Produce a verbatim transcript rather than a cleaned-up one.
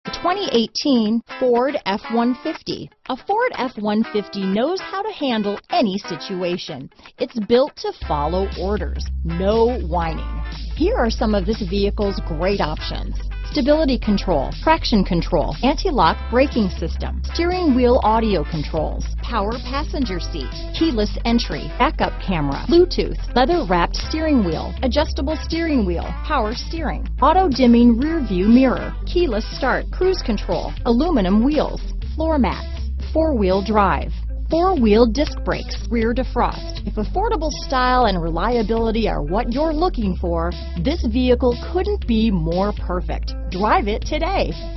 twenty eighteen Ford F one fifty. A Ford F one fifty knows how to handle any situation. It's built to follow orders, no whining. Here are some of this vehicle's great options: stability control, traction control, anti-lock braking system, steering wheel audio controls, power passenger seat, keyless entry, backup camera, Bluetooth, leather-wrapped steering wheel, adjustable steering wheel, power steering, auto-dimming rear view mirror, keyless start, cruise control, aluminum wheels, floor mats, four-wheel drive, four-wheel disc brakes, rear defrost. If affordable style and reliability are what you're looking for, this vehicle couldn't be more perfect. Drive it today.